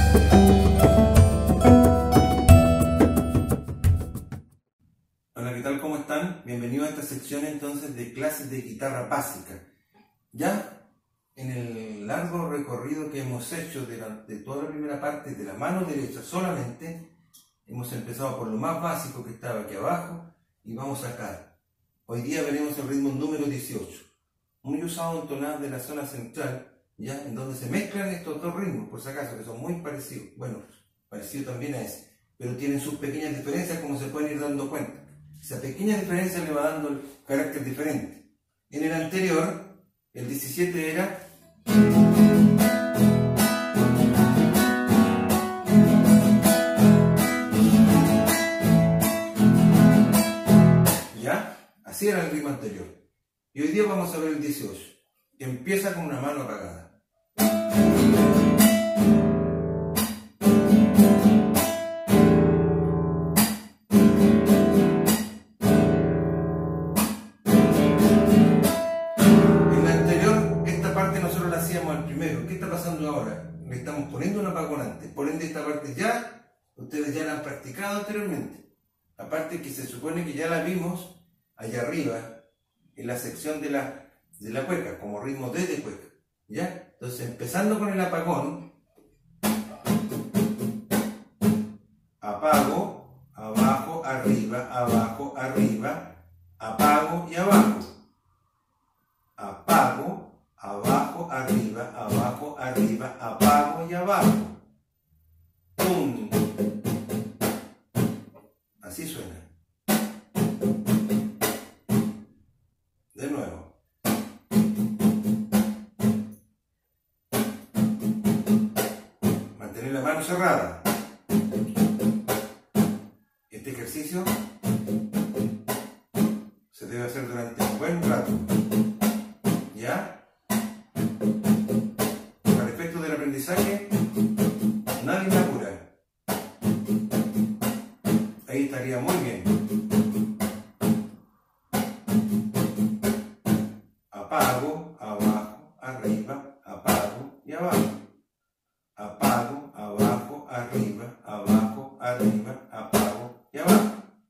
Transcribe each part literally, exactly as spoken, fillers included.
Hola, ¿qué tal? ¿Cómo están? Bienvenidos a esta sección entonces de clases de guitarra básica. Ya en el largo recorrido que hemos hecho de, la, de toda la primera parte de la mano derecha solamente, hemos empezado por lo más básico que estaba aquí abajo y vamos acá. Hoy día veremos el ritmo número dieciocho, muy usado en tonadas de la zona central, ya en donde se mezclan estos dos ritmos, por si acaso, que son muy parecidos. Bueno, parecido también a ese, pero tienen sus pequeñas diferencias, como se pueden ir dando cuenta. Esa pequeña diferencia le va dando el carácter diferente. En el anterior, el diecisiete era ¿ya? Así era el ritmo anterior. Y hoy día vamos a ver el dieciocho, que empieza con una mano apagada. ¿Qué está pasando ahora? Le estamos poniendo un apagón antes. Por ende, esta parte ya, ustedes ya la han practicado anteriormente. Aparte que se supone que ya la vimos allá arriba, en la sección de la, de la cueca, como ritmo D de cueca. ¿Ya? Entonces, empezando con el apagón, apago, abajo, arriba, abajo, arriba, apago y abajo. Apago, abajo, arriba, abajo, arriba, apago y abajo. ¡Pum! Así suena. De nuevo. Mantener la mano cerrada. Este ejercicio se debe hacer durante un buen rato. ¿Ya? Para efectos del aprendizaje, nadie me apura. Ahí estaría muy bien. Apago, abajo, arriba, apago y abajo. Apago, abajo, arriba, abajo, arriba, apago y abajo.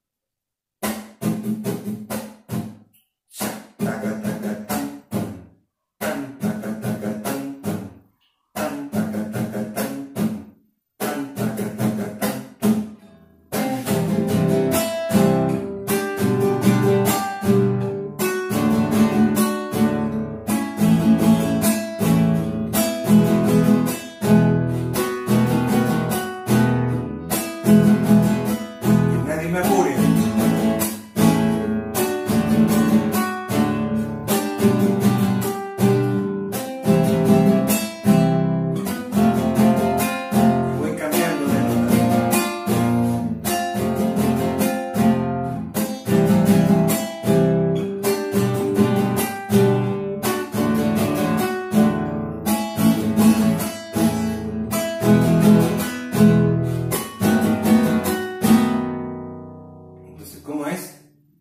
¿Cómo es?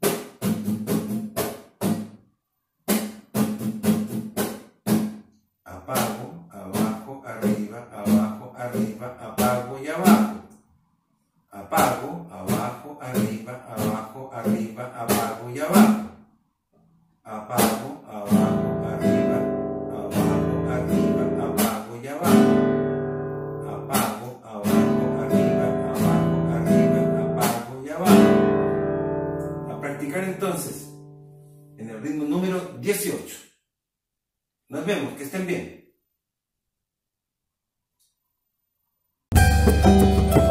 Apago, abajo, arriba, abajo, arriba, apago y abajo. Apago, abajo, arriba, abajo, arriba, apago y abajo. Apago, abajo, arriba, abajo, arriba, apago y abajo. Apago, abajo, arriba, abajo, arriba, apago y abajo. Practicar entonces en el ritmo número dieciocho. Nos vemos, que estén bien.